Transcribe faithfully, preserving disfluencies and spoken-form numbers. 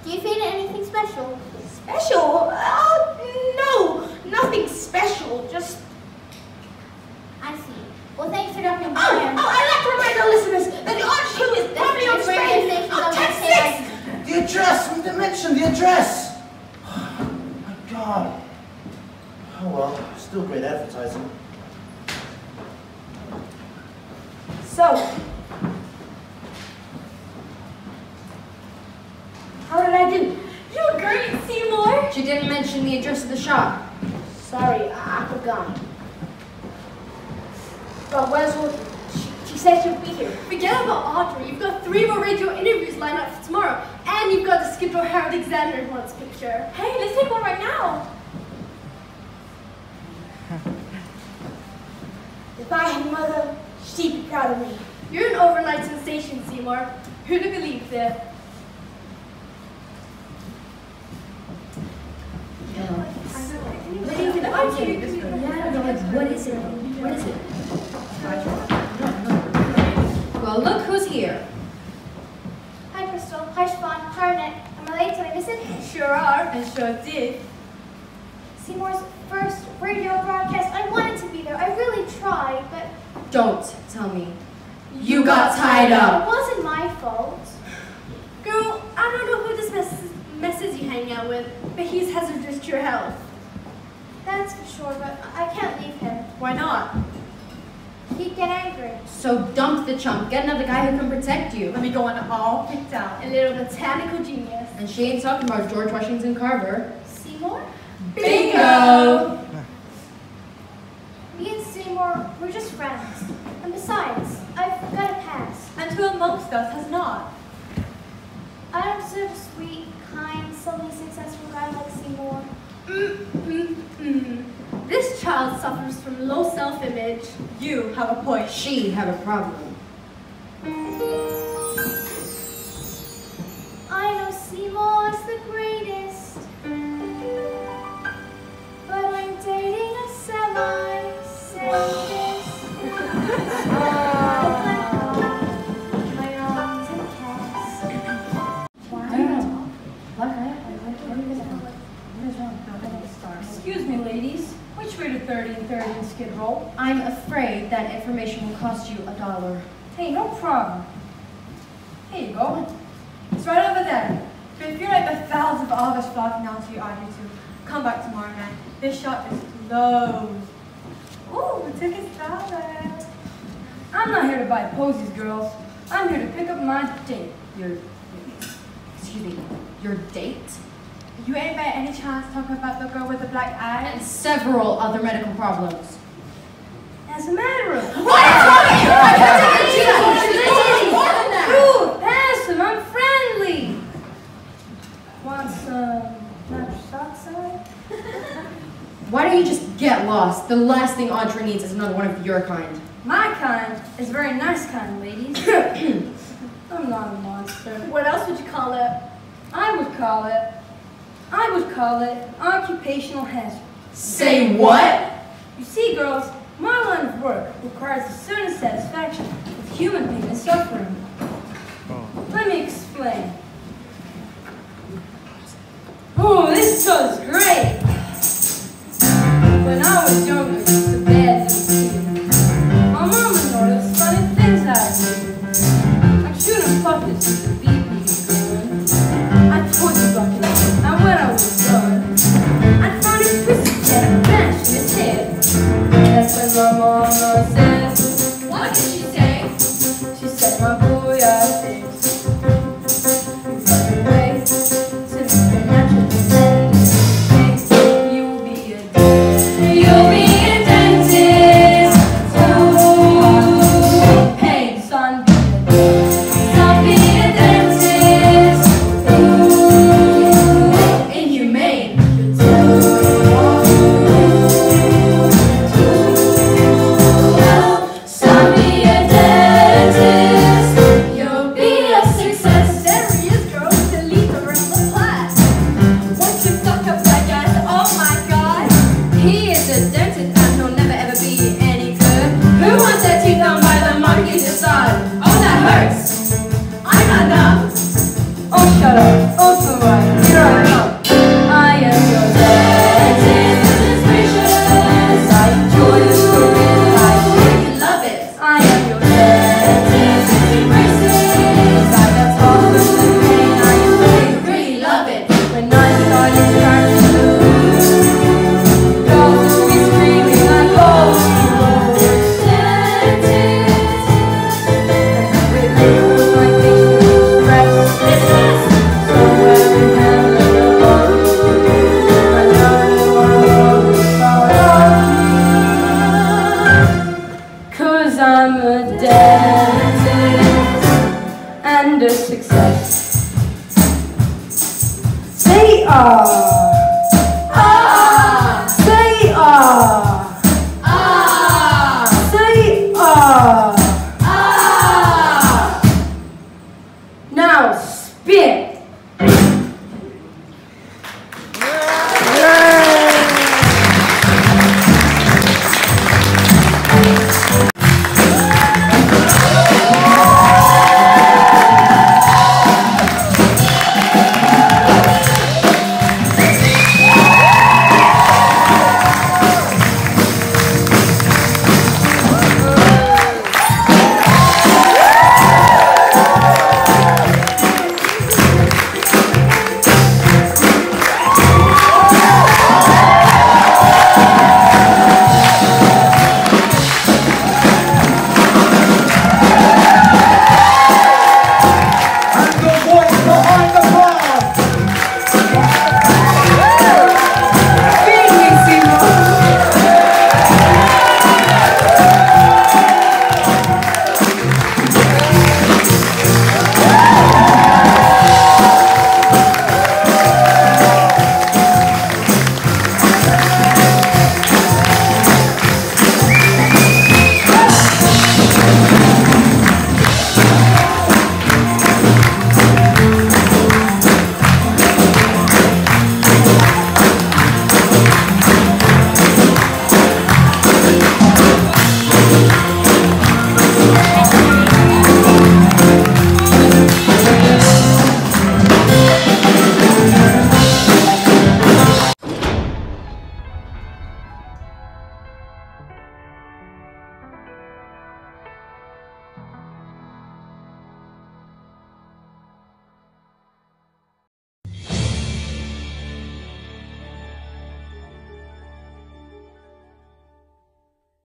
Do you feed it anything special? Special? Uh, no, nothing special, just... I see. Well, thanks for dropping Oh, by. oh, I'd like to remind our listeners that the Orange Hill is property on Spain. Oh, Texas! The address! We didn't mention the address! Oh, my God. Oh well, still great advertising. So, how did I do? You were great, Seymour! She didn't mention the address of the shop. Sorry, I, I forgot. But Wesel, she, she said she'll be here. Forget about Audrey. You've got three more radio interviews lined up for tomorrow. And you've got the Skidrow Herald Examiner who wants a picture. Hey, let's take one right now. If I had a mother, she'd be proud of me. You're an overnight sensation, Seymour. Who'd have believed it? What even are you? Yeah, no, like, what is it? What is it? Well, look who's here. Hi, Crystal. Hi, Siobhan. Hi, Arnett. Am I late? Did I miss it? Sure are, and sure did. Seymour's first radio broadcast. I wanted to be there. I really tried, but Don't tell me. You got tied up. it wasn't my fault. Girl, I don't know who this mess, mess is you hang out with, but he's hazardous to your health. That's for sure, but I can't leave him. Why not? He'd get angry. So dump the chump. Get another guy who can protect you. Let me go on all picked out. A little botanical genius. And she ain't talking about George Washington Carver. Seymour? Bingo! Me and Seymour, we're just friends. And besides, I've got a pass. And who amongst us has not? I don't deserve a sweet, kind, suddenly successful guy like Seymour. Mm, mm, mm. This child suffers from low self-image. You have a point. She have a problem. I know Seymour's the greatest, but I'm dating a semi-sadist. My arms and Excuse me, ladies. Which way to thirty and thirty in Skid Row? I'm afraid that information will cost you a dollar. Hey, no problem. Here you go. It's right over there. But if you're like the thousands of August flocking onto your audience, come back tomorrow night. This shop is closed. Ooh, the ticket's dollar. I'm not here to buy posies, girls. I'm here to pick up my date. Your, excuse me, your date? You ain't by any chance talking about the girl with the black And eyes? several other medical problems. As a matter of What? Dude, pass him. I'm friendly. Want some nitrous oxide? Why don't you just get lost? The last thing Audrey needs is another one of your kind. My kind is very nice kind, ladies. I'm not a monster. What else would you call it? I would call it, I would call it occupational hazard. Say what? You see, girls, my line of work requires a certain satisfaction with human pain and suffering. Let me explain. Oh, this does great! When I was younger, it's a bad little kid. My mama noticed funny things I do. Like shooting puppets with the B B gun. I told you about it, and when I was done, I found a pussycat bash in his head. That's when my mama said, What did she say? she said, my boy, I think you've away since the natural descent. You'll be a you'll be Ah.